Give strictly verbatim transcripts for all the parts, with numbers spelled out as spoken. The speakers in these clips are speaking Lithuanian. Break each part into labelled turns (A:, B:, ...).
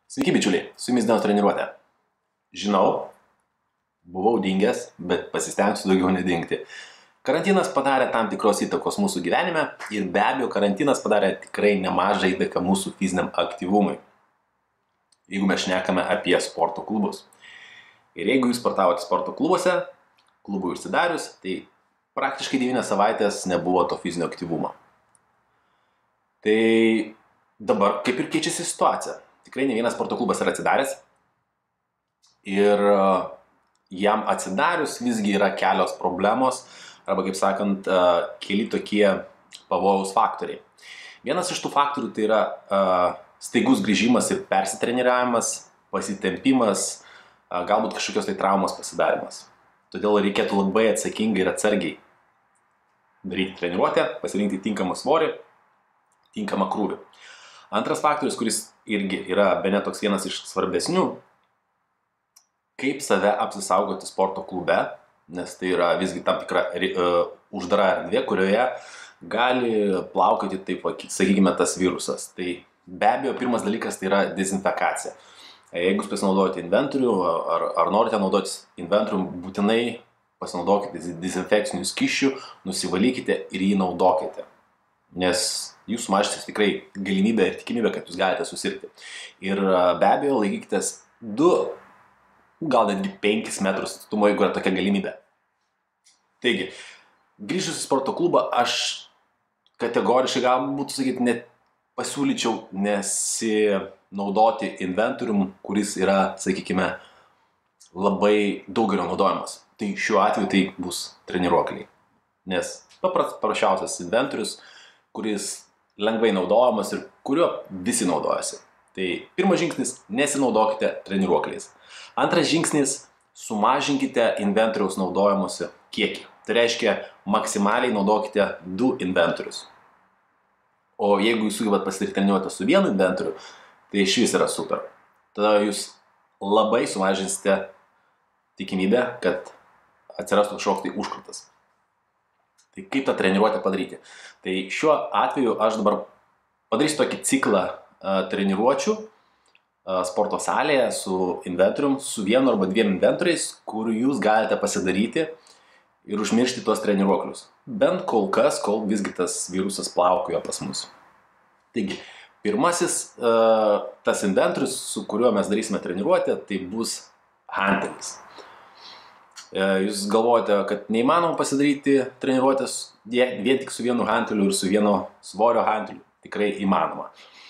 A: Sveiki bičiuliai, su jumis Dienos treniruotė. Žinau, buvau dingęs, bet pasistengsiu daugiau nedingti. Karantinas padarė tam tikros įtakos mūsų gyvenime ir be abejo karantinas padarė tikrai nemažą įtaką mūsų fiziniam aktyvumui. Jeigu mes šnekame apie sporto klubus. Ir jeigu jūs sportavote sporto klubuose, klubui užsidarius, tai praktiškai devynias savaitės nebuvo to fizinio aktyvumo. Tai dabar kaip ir keičiasi situacija. Tikrai ne vienas sporto klubas yra atsidaręs ir jam atsidarius visgi yra kelios problemos arba, kaip sakant, keli tokie pavojaus faktoriai. Vienas iš tų faktorių tai yra staigus grįžimas ir persitreniravimas, pasitempimas, galbūt kažkokios tai traumos pasidarimas. Todėl reikėtų labai atsakingai ir atsargiai daryti treniruotę, pasirinkti tinkamą svorį, tinkamą krūvį. Antras faktorius, kuris irgi yra bene toks vienas iš svarbesnių, kaip save apsisaugoti sporto klube, nes tai yra visgi tam tikra uh, uždara erdvė, kurioje gali plaukioti, taip, sakykime, tas virusas. Tai be abejo, pirmas dalykas tai yra dezinfekacija. Jeigu jūs pasinaudojate inventorių ar, ar norite naudotis inventorium, būtinai pasinaudokite dezinfekcinių skysčių, nusivalykite ir jį naudokite. Nes jūs sumažysite tikrai galimybę ir tikimybę, kad jūs galite susirgti. Ir be abejo, laikykitės du, gal netgi penkis metrus atstumo, jeigu yra tokia galimybė. Taigi, grįžus į sporto klubą, aš kategoriškai galbūt sakyti, net pasiūlyčiau nesinaudoti inventorium, kuris yra, sakykime, labai daugelio naudojamas. Tai šiuo atveju tai bus treniruokliai. Nes paprasčiausias inventorius, kuris lengvai naudojamas ir kuriuo visi naudojasi. Tai pirmas žingsnis – nesinaudokite treniruokliais. Antras žingsnis – sumažinkite inventoriaus naudojimuose kiekį. Tai reiškia, maksimaliai naudokite du inventorius. O jeigu jūs sugebat pasidaryti treniruotę su vienu inventoriu, tai iš vis yra super. Tada jūs labai sumažinsite tikimybę, kad atsirastų kažkoks tai užkratas. Tai kaip tą treniruotę padaryti? Tai šiuo atveju aš dabar padarysiu tokį ciklą uh, treniruočių uh, sporto salėje su inventorium, su vienu arba dviem inventoriais, kur jūs galite pasidaryti ir užmiršti tuos treniruoklius. Bent kol kas, kol visgi tas virusas plaukioja pas mus. Taigi, pirmasis uh, tas inventorius, su kuriuo mes darysime treniruotę, tai bus hantelis. Jūs galvojate, kad neįmanoma pasidaryti treniruotės vien tik su vienu hanteliu ir su vieno svorio hanteliu. Tikrai įmanoma.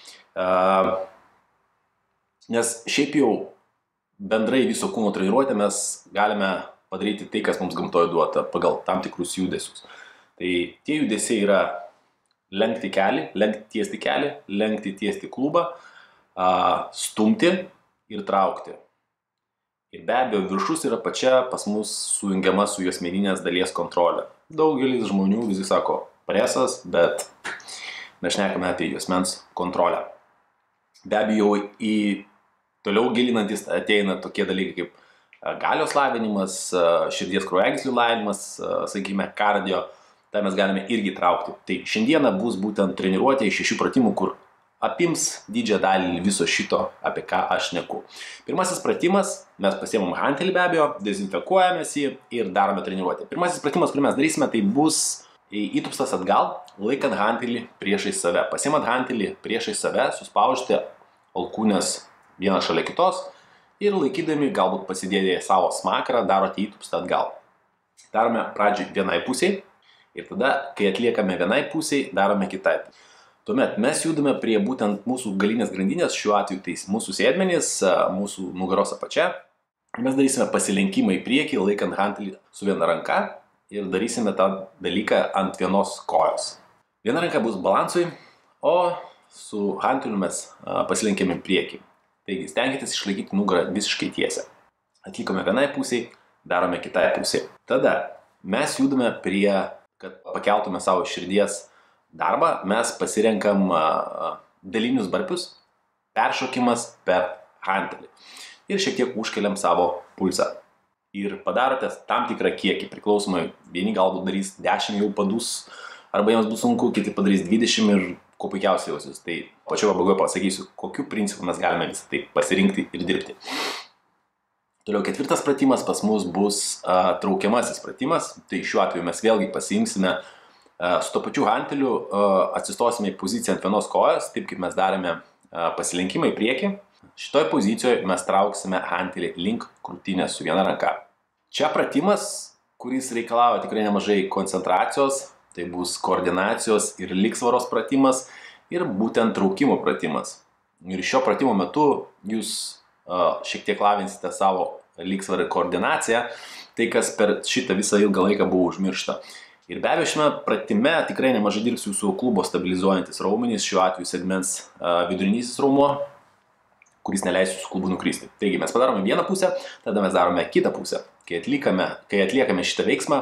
A: Nes šiaip jau bendrai viso kūno treniruotę mes galime padaryti tai, kas mums gamtoje duota pagal tam tikrus judesius. Tai tie judesiai yra lenkti kelį, lenkti tiesti kelį, lenkti tiesti klubą, stumti ir traukti. Ir be abejo, viršus yra pačia pas mus sujungiama su juosmeninės dalies kontrolė. Daugelis žmonių visgi sako presas, bet mes šnekame apie juosmens kontrolę. Be abejo, į toliau gilinantis ateina tokie dalykai kaip galios lavinimas, širdies kraujagyslių lavinimas, sakykime, kardio. Tai mes galime irgi traukti. Tai šiandieną bus būtent treniruotė iš šešių pratimų, kur apims didžiąją dalį viso šito, apie ką aš šneku. Pirmasis pratimas, mes pasiemam hantelį be abejo, dezinfekuojamės jį ir darome treniruotę. Pirmasis pratimas, kurį mes darysime, tai bus įtūpstas atgal, laikant hantelį priešais save. Pasiemant hantelį priešais save, suspaudžiate alkūnes vieną šalia kitos ir laikydami, galbūt pasidėję savo smakrą, darote įtūpstą atgal. Darome pradžiai vienai pusiai ir tada, kai atliekame vienai pusiai, darome kitai. Tuomet mes judame prie būtent mūsų galinės grandinės, šiuo atveju tai mūsų sėdmenys, mūsų nugaros apačia. Mes darysime pasilenkimą į priekį, laikant hantelį su viena ranka ir darysime tą dalyką ant vienos kojos. Viena ranka bus balansui, o su hanteliu mes pasilenkėme į priekį. Taigi stenkitės išlaikyti nugarą visiškai tiesią. Atlikome vienai pusiai, darome kitai pusiai. Tada mes judame prie, kad pakeltume savo širdies darbą, mes pasirenkam dalinius barpius, peršokimas per hantelį. Ir šiek tiek užkeliam savo pulsą. Ir padarote tam tikrą kiekį, priklausomai, vieni galbūt darys dešimt jau padus, arba jiems bus sunku, kiti padarys dvidešimt ir kuo puikiausiai jausis. Tai pačioje pabaigoje pasakysiu, kokiu principu mes galime visą tai pasirinkti ir dirbti. Toliau ketvirtas pratimas pas mus bus a, traukiamasis pratimas. Tai šiuo atveju mes vėlgi pasiimsime a, su to pačiu hanteliu, a, atsistosime į poziciją ant vienos kojos, taip kaip mes darėme a, pasilinkimą į priekį. Šitoje pozicijoje mes trauksime hantelį link krūtinės su viena ranka. Čia pratimas, kuris reikalauja tikrai nemažai koncentracijos, tai bus koordinacijos ir lygsvaros pratimas ir būtent traukimo pratimas. Ir šio pratimo metu jūs šiek tiek lavinsite savo lygsvarą ir koordinaciją, tai kas per šitą visą ilgą laiką buvo užmiršta. Ir be abejo šiame pratime tikrai nemažai dirbs jūsų klubo stabilizuojantis raumenys, šiuo atveju segments vidurinysis raumuo, kuris neleis jūsų klubų nukristi. Taigi mes padarome vieną pusę, tada mes darome kitą pusę. Kai atliekame, kai atliekame šitą veiksmą,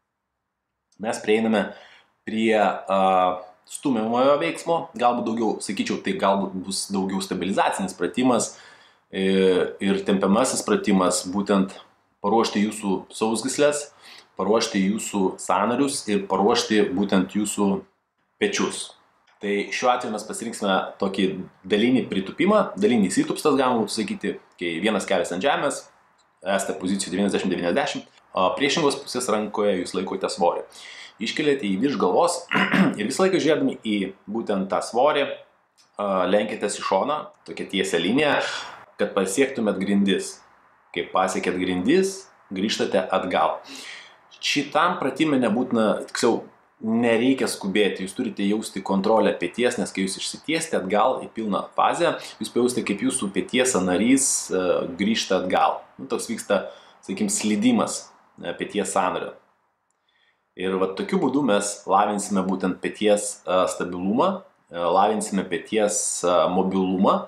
A: mes prieiname prie uh, stumiamojo veiksmo, galbūt daugiau, sakyčiau, tai galbūt bus daugiau stabilizacinis pratimas, ir tempiamasis pratimas, būtent paruošti jūsų sausgyslės, paruošti jūsų sąnarius ir paruošti būtent jūsų pečius. Tai šiuo atveju mes pasirinksime tokį dalinį pritupimą, dalinis įtupstas, galima būtų sakyti, kai vienas kelias ant žemės, esate pozicijų devyniasdešimt devyniasdešimt, o priešingos pusės rankoje jūs laikote svorį. Iškeliate į virš galvos ir visą laiką žiūrėdami į būtent tą svorį, lenkitės į šoną, tokia tiesia linija, kad pasiektumėt grindis. Kai pasiekėt grindis, grįžtate atgal. Šitam pratime nebūtina, tiksliau, nereikia skubėti, jūs turite jausti kontrolę peties, nes kai jūs išsitiesite atgal į pilną fazę, jūs pajausite, kaip jūsų peties sąnarys uh, grįžta atgal. Nu, toks vyksta, sakykim, slydimas uh, peties sąnario. Ir va, tokiu būdu mes lavinsime būtent peties uh, stabilumą, uh, lavinsime peties uh, mobilumą,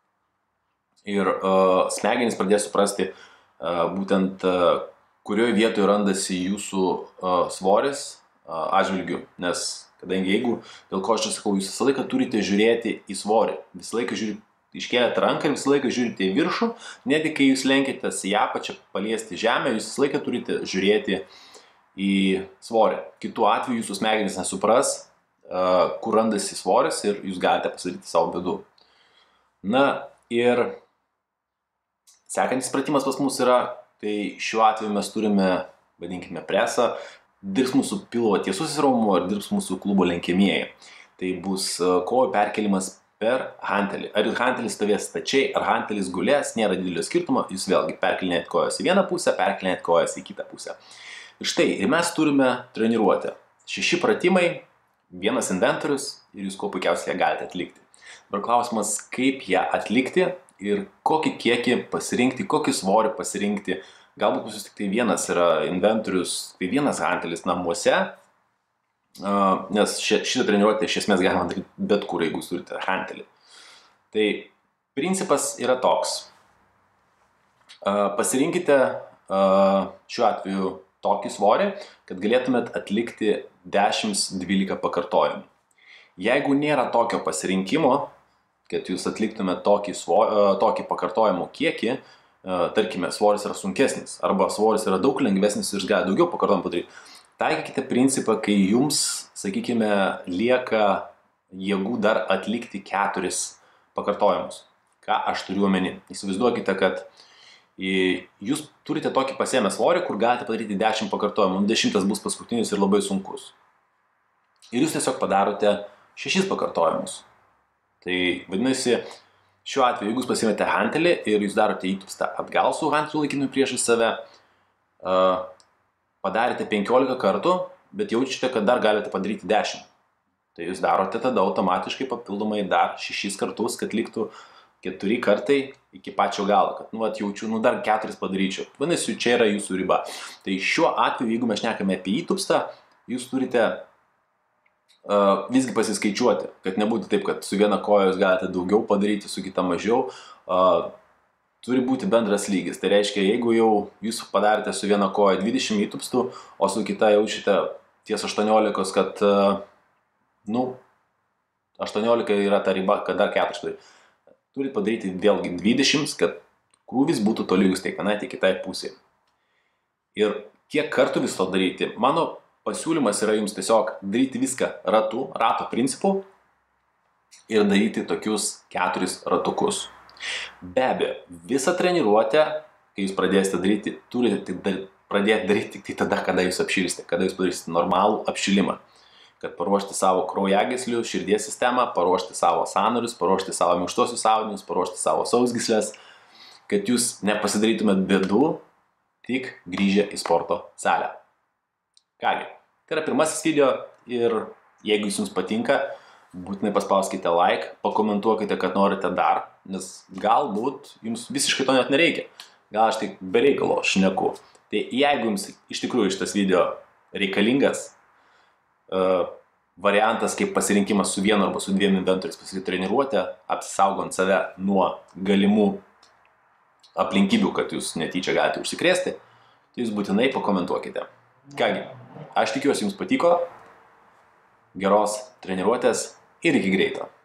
A: ir uh, smegenys pradės suprasti uh, būtent uh, kurioje vietoje randasi jūsų uh, svoris uh, atžvilgiu. Nes kadangi jeigu, dėl ko aš čia sakau, jūs visą laiką turite žiūrėti į svorį. Visą laiką žiūrite, iškėlėte ranką ir visą laiką žiūrite į viršų. Netgi kai jūs lenkitės į apačią paliesti žemę, jūs visą laiką turite žiūrėti į svorį. Kitu atveju jūsų smegenys nesupras, uh, kur randasi svoris ir jūs galite pasidaryti savo bėdų. Na ir sekantis pratimas pas mus yra, tai šiuo atveju mes turime, vadinkime, presą, dirbs mūsų pilvo tiesusis raumuo ir dirbs mūsų klubo lenkiamieji. Tai bus kojų perkelimas per hantelį. Ar hantelis stovės stačiai, ar hantelis gulės, nėra didelio skirtumo, jūs vėlgi perkelinėt kojas į vieną pusę, perkelinėt kojas į kitą pusę. Ir štai, ir mes turime treniruotę. Šeši pratimai, vienas inventorius ir jūs kuo puikiausiai ją galite atlikti. Dabar klausimas, kaip ją atlikti ir kokį kiekį pasirinkti, kokį svorį pasirinkti. Galbūt pas jūs tik tai vienas yra inventorius, tai vienas hantelis namuose, nes šitą treniruotę iš esmės galima daryti bet kur, jeigu jūs turite hantelį. Tai principas yra toks. Pasirinkite šiuo atveju tokį svorį, kad galėtumėt atlikti dešimt dvylika pakartojimų. Jeigu nėra tokio pasirinkimo, kad jūs atliktumėt tokį, svorį, tokį pakartojimų kiekį, tarkime, svoris yra sunkesnis arba svoris yra daug lengvesnis ir jūs galite daugiau pakartojimų padaryti. Taikykite principą, kai jums, sakykime, lieka jėgų dar atlikti keturis pakartojimus. Ką aš turiu omeny? Įsivaizduokite, kad jūs turite tokį pasiėmę svorį, kur galite padaryti dešimt pakartojimų, dešimtas bus paskutinis ir labai sunkus. Ir jūs tiesiog padarote šešis pakartojimus. Tai vadinasi, šiuo atveju, jeigu jūs pasiėmėte hantelį ir jūs darote įtupstą atgal su hanteliu laikinu priešais save, padarėte penkiolika kartų, bet jaučiate, kad dar galite padaryti dešimt. Tai jūs darote tada automatiškai papildomai dar šešis kartus, kad liktų keturi kartai iki pačio galo, kad, nu, at, jaučiu, nu, dar keturis padaryčiau. Vadinasi, čia yra jūsų riba. Tai šiuo atveju, jeigu mes šnekame apie įtupstą, jūs turite Uh, visgi pasiskaičiuoti, kad nebūtų taip, kad su viena koja jūs galite daugiau padaryti, su kita mažiau. Uh, turi būti bendras lygis. Tai reiškia, jeigu jau jūs padarėte su viena koja dvidešimt įtupstų, o su kita jaučiate ties aštuoniolikos, kad, uh, nu, aštuoniolika yra ta riba, kad dar keturis padaryti. Turite padaryti vėlgi dvidešimt, kad krūvis būtų tolygus tiek vienai, tiek kitai pusėje. Ir kiek kartų vis to daryti? Mano pasiūlymas yra jums tiesiog daryti viską ratu, rato principu, ir daryti tokius keturis ratukus. Be abejo, visą treniruotę, kai jūs pradėsite daryti, turite dar, pradėti daryti tik tada, kada jūs apšilsite, kada jūs padarysite normalų apšilimą. Kad paruošti savo kraujagyslių, širdies sistemą, paruošti savo sąnarius, paruošti savo minkštuosius audinius, paruošti savo sausgyslės, kad jūs nepasidarytumėt bėdų tik grįžę į sporto salę. Kągi, tai yra pirmasis video ir jeigu jis jums patinka, būtinai paspauskite like, pakomentuokite, kad norite dar, nes galbūt jums visiškai to net nereikia. Gal aš tik be reikalo šneku. Tai jeigu jums iš tikrųjų šitas video reikalingas, uh, variantas kaip pasirinkimas su vienu arba su dviem inventoriais pasidaryti treniruotę, apsisaugant save nuo galimų aplinkybių, kad jūs netyčia galite užsikrėsti, tai jūs būtinai pakomentuokite. Kągi, aš tikiuosi jums patiko, geros treniruotės ir iki greito.